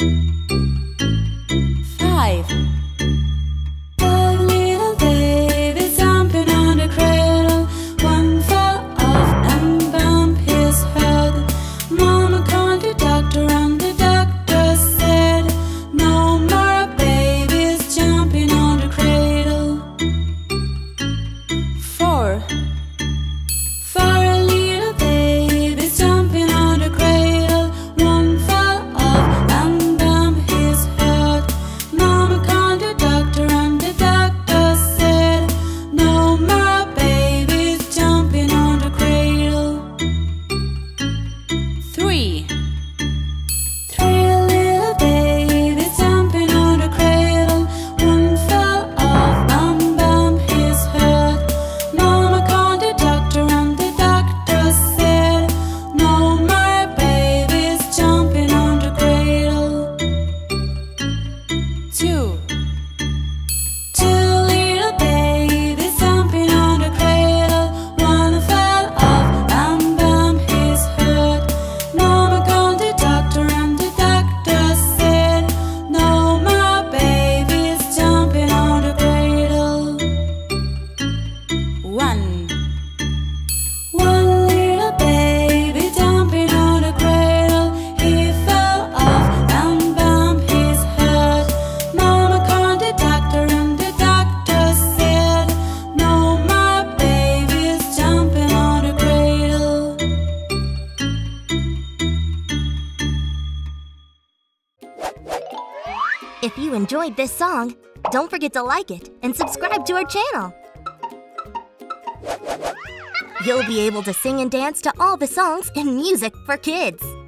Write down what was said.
5. Five little babies jumping on the cradle. One fell off and bumped his head. Mama called the doctor and the doctor said, no more babies jumping on the cradle. 4. Four little babies jumping on the cradle. One fell off and bumped his head. Mama called the doctor and the doctor said, no more babies jumping on the cradle. 3. Three little babies jumping on the cradle. One fell off and bumped his head. Mama called the doctor and the doctor said, no more babies jumping on the cradle. 2. Two little babies jumping on the cradle. One fell off and bumped his head. Mama called the doctor and the doctor said, no more babies jumping on the cradle. 1. One little baby jumping on the cradle. He fell off and bumped his head. Mama called the doctor and the doctor said, no more babies jumping on the cradle. If you enjoyed this song, don't forget to like it and subscribe to our channel. You'll be able to sing and dance to all the songs in Music for Kids.